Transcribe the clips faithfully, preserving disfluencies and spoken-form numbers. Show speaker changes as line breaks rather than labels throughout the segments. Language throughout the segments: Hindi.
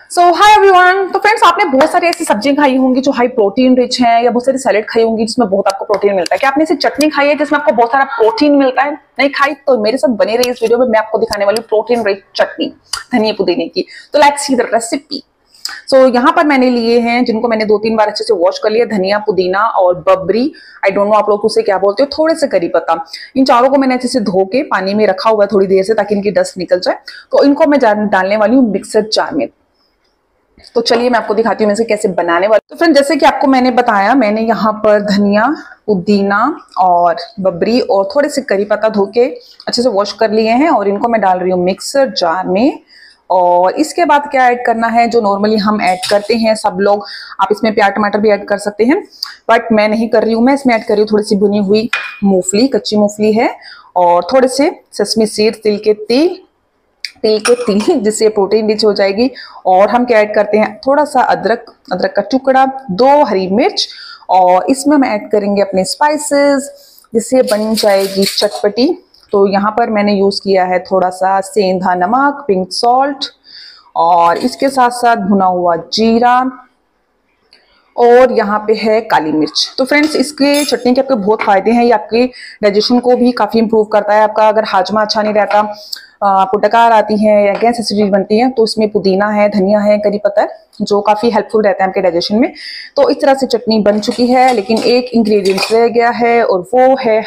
सो हाय एवरीवन। तो फ्रेंड्स, आपने बहुत सारी ऐसी सब्जियां खाई होंगी जो हाई प्रोटीन रिच है, या बहुत सारी सैलेड खाई होंगी जिसमें बहुत आपको प्रोटीन मिलता है। क्या आपने ऐसी चटनी खाई है जिसमें आपको बहुत सारा प्रोटीन मिलता है? नहीं खाई तो मेरे साथ बने रही इस वीडियो में। मैं आपको दिखाने वाली हूँ प्रोटीन रिच चटनी धनिया पुदीने की। तो let's see the recipe. So so, यहाँ पर मैंने लिए हैं, जिनको मैंने दो तीन बार अच्छे से वॉश कर लिया, धनिया, पुदीना और बबरी। आई डोंट नो आप लोग उसे क्या बोलते हो, थोड़े से करी पत्ता। इन चारों को मैंने अच्छे से धो के पानी में रखा हुआ है थोड़ी देर से, ताकि इनकी डस्ट निकल जाए। तो इनको मैं डालने वाली हूँ मिक्सर जार में। तो चलिए मैं आपको दिखाती हूँ मैं इसे कैसे बनाने वाली। तो फ्रेंड, जैसे कि आपको मैंने बताया, मैंने यहाँ पर धनिया, पुदीना और बबरी और थोड़े से करी पत्ता धो के अच्छे से वॉश कर लिए हैं, और इनको मैं डाल रही हूँ मिक्सर जार में। और इसके बाद क्या ऐड करना है, जो नॉर्मली हम ऐड करते हैं सब लोग। आप इसमें प्याज टमाटर भी ऐड कर सकते हैं, बट मैं नहीं कर रही हूँ। मैं इसमें ऐड कर रही हूँ थोड़ी सी भुनी हुई मूंगफली, कच्ची मूंगफली है, और थोड़े से सेसमी सीड, तिल के तिल तिल के तिल जिससे प्रोटीन रिच हो जाएगी। और हम क्या ऐड करते हैं, थोड़ा सा अदरक, अदरक का टुकड़ा, दो हरी मिर्च, और इसमें हम ऐड करेंगे अपने स्पाइसेस जिससे बन जाएगी चटपटी। तो यहाँ पर मैंने यूज किया है थोड़ा सा सेंधा नमक, पिंक सॉल्ट, और इसके साथ साथ भुना हुआ जीरा, और यहाँ पे है काली मिर्च। तो फ्रेंड्स, इसके चटनी के आपके बहुत फायदे हैं। ये आपके डाइजेशन को भी काफी इंप्रूव करता है। आपका अगर हाजमा अच्छा नहीं रहता, आपको डकार आती है या गैस एसिडिटी बनती है, तो इसमें पुदीना है, धनिया है, करी पत्ता है, जो काफी हेल्पफुल रहता है आपके डाइजेशन में। तो इस तरह से चटनी बन चुकी है, लेकिन एक इंग्रेडिएंट रह गया है, और वो है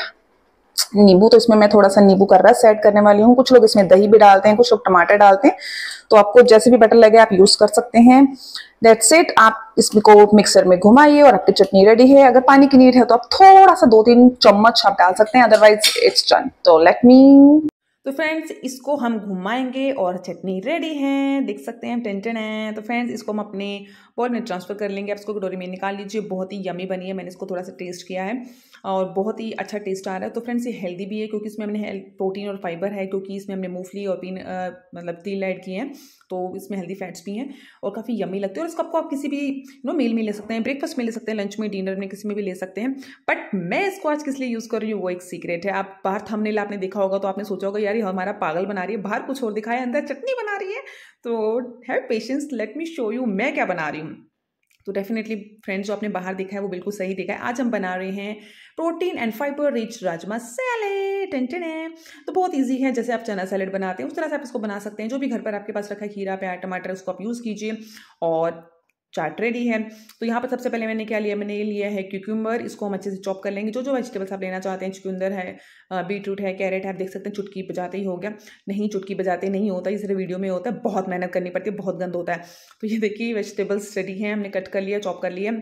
नींबू। तो इसमें मैं थोड़ा सा नींबू का रस ऐड करने वाली हूँ। कुछ लोग इसमें दही भी डालते हैं, कुछ लोग टमाटर डालते हैं। तो आपको जैसे भी बेटर लगे आप यूज कर सकते हैं। That's it. आप इसको मिक्सर में घुमाइए और आपकी चटनी रेडी है। अगर पानी की नीड है तो आप थोड़ा सा दो तीन चम्मच आप डाल सकते हैं, अदरवाइज इट्स डन। तो लेट मी।
तो फ्रेंड्स, इसको हम घुमाएंगे और चटनी रेडी है, देख सकते हैं, टेंशन है। तो फ्रेंड्स, इसको हम अपने बोल में ट्रांसफर कर लेंगे। आप इसको कटोरी में निकाल लीजिए। बहुत ही यमी बनी है, मैंने इसको थोड़ा सा टेस्ट किया है और बहुत ही अच्छा टेस्ट आ रहा है। तो फ्रेंड्स, ये हेल्दी भी है क्योंकि इसमें हमने प्रोटीन और फाइबर है, क्योंकि इसमें हमने मूंगफली और पीन मतलब तिल ऐड किए हैं, तो इसमें हेल्दी फैट्स भी हैं और काफ़ी यमी लगते हैं। और इसको आपको आप किसी भी यू नो मील में ले सकते हैं, ब्रेकफास्ट में ले सकते हैं, लंच में, डिनर में, किसी में भी ले सकते हैं। बट मैं इसको आज किस लिए यूज़ कर रही हूँ वो एक सीक्रेट है। आप बाहर थंबनेल आपने देखा होगा तो आपने सोचा होगा यार ये हमारा पागल बना रही है, बाहर कुछ और दिखाया, अंदर चटनी बना रही है। तो have patience, let me show you मैं क्या बना रही हूँ। तो डेफिनेटली फ्रेंड्स, जो आपने बाहर देखा है वो बिल्कुल सही देखा है। आज हम बना रहे हैं protein and fibre rich rajma salad. Tension है। तो बहुत इजी है, जैसे आप चना सैलेड बनाते हैं उस तरह से आप इसको बना सकते हैं। जो भी घर पर आपके पास रखा है, खीरा, प्याज, टमाटर, उसको आप यूज़ कीजिए और चाट रेडी है। तो यहाँ पर सबसे पहले मैंने क्या लिया, मैंने ये लिया है क्यूक्यूम्बर। इसको हम अच्छे से चॉप कर लेंगे। जो जो वेजिटेबल्स आप लेना चाहते हैं, चुकंदर है, बीटरूट है, कैरेट है, आप देख सकते हैं चुटकी बजाते ही हो गया। नहीं, चुटकी बजाते नहीं होता, ये सिर्फ वीडियो में होता है, बहुत मेहनत करनी पड़ती है, बहुत गंद होता है। तो ये देखिए वेजिटेबल्स रेडी हैं, हमने कट कर लिया, चॉप कर लिया,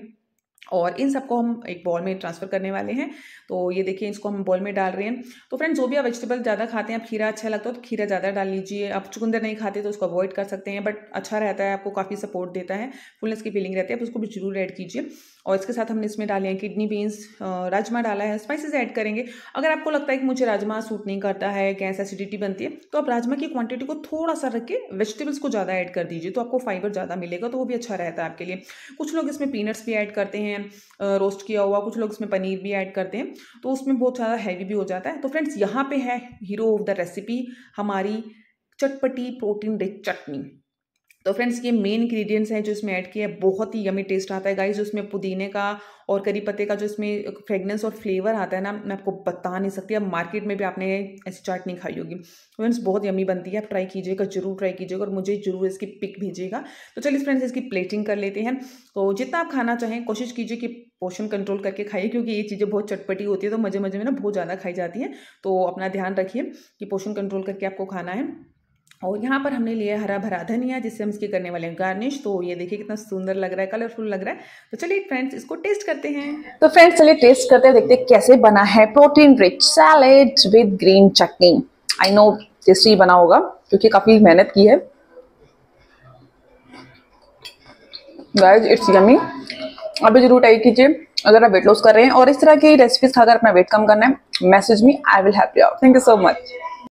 और इन सबको हम एक बॉल में ट्रांसफर करने वाले हैं। तो ये देखिए, इसको हम बॉल में डाल रहे हैं। तो फ्रेंड्स, जो भी आप वेजिटेबल ज़्यादा खाते हैं, आप खीरा अच्छा लगता है तो खीरा ज़्यादा डाल लीजिए। आप चुकंदर नहीं खाते तो उसको अवॉइड कर सकते हैं, बट अच्छा रहता है, आपको काफ़ी सपोर्ट देता है, फुलनेस की फीलिंग रहती है, तो उसको भी जरूर ऐड कीजिए। और इसके साथ हमने इसमें डाले हैं किडनी बीन्स, राजमा डाला है, स्पाइसेस ऐड करेंगे। अगर आपको लगता है कि मुझे राजमा सूट नहीं करता है, गैस एसिडिटी बनती है, तो आप राजमा की क्वांटिटी को थोड़ा सा रख के वेजिटेबल्स को ज़्यादा ऐड कर दीजिए, तो आपको फाइबर ज़्यादा मिलेगा, तो वो भी अच्छा रहता है आपके लिए। कुछ लोग इसमें पीनट्स भी ऐड करते हैं, रोस्ट किया हुआ, कुछ लोग इसमें पनीर भी ऐड करते हैं, तो उसमें बहुत ज़्यादा हैवी भी हो जाता है। तो फ्रेंड्स, यहाँ पे है हीरो ऑफ द रेसिपी, हमारी चटपटी प्रोटीन रिच चटनी। तो फ्रेंड्स, ये मेन इंग्रेडिएंट्स हैं जो इसमें ऐड किए हैं। बहुत ही यमी टेस्ट आता है गाइस। जो इसमें पुदीने का और करी पत्ते का जो इसमें फ्रेगनेंस और फ्लेवर आता है ना, मैं आपको बता नहीं सकती। अब मार्केट में भी आपने ऐसी चाट नहीं खाई होगी। फ्रेंड्स, बहुत यमी बनती है, आप ट्राई कीजिएगा, जरूर ट्राई कीजिएगा, और मुझे जरूर इसकी पिक भेजिएगा। तो चलिए फ्रेंड्स, इसकी प्लेटिंग कर लेते हैं। तो जितना आप खाना चाहें कोशिश कीजिए कि पोर्शन कंट्रोल करके खाइए, क्योंकि ये चीज़ें बहुत चटपटी होती है, तो मजे मजे में ना बहुत ज़्यादा खाई जाती है। तो अपना ध्यान रखिए कि पोर्शन कंट्रोल करके आपको खाना है। और यहाँ पर हमने लिया हरा भरा धनिया, जिससे हम इसके करने वाले हैं गार्निश। तो ये देखिए कितना सुंदर लग रहा है, कलरफुल लग रहा है। तो चलिए फ्रेंड्स, इसको टेस्ट करते हैं।
तो फ्रेंड्स, चलिए टेस्ट करते हैं, देखते हैं कैसे बना है protein rich salad with green chutney. I know tasty बना होगा क्योंकि काफी मेहनत की है। Guys, it's yummy. अभी जरूर ट्राई कीजिए अगर आप वेट लॉस कर रहे हैं, और इस तरह की रेसिपीज खाकर अपना वेट कम करना है। Message me, I will help you out. Thank you so much.